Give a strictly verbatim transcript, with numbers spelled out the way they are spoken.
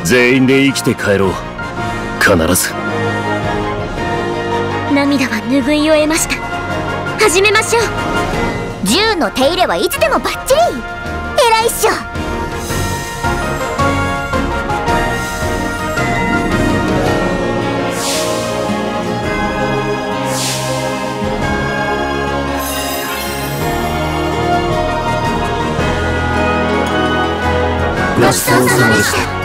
全員で生きて帰ろう。必ず。 涙は拭い終えました。始めましょう。 銃の手入れはいつでもバッチリ。偉いっしょ。 ごちそうさまでした。